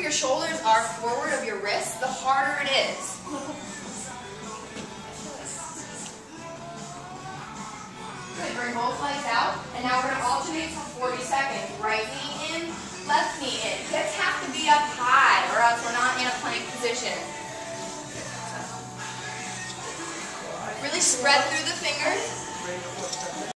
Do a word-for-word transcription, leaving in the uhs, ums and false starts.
your shoulders are forward of your wrists, the harder it is. Good, bring both legs out, and now we're going to alternate for forty seconds. Right knee in, left knee in. Hips have to be up high, or else we're not in a plank position. Really spread through the fingers.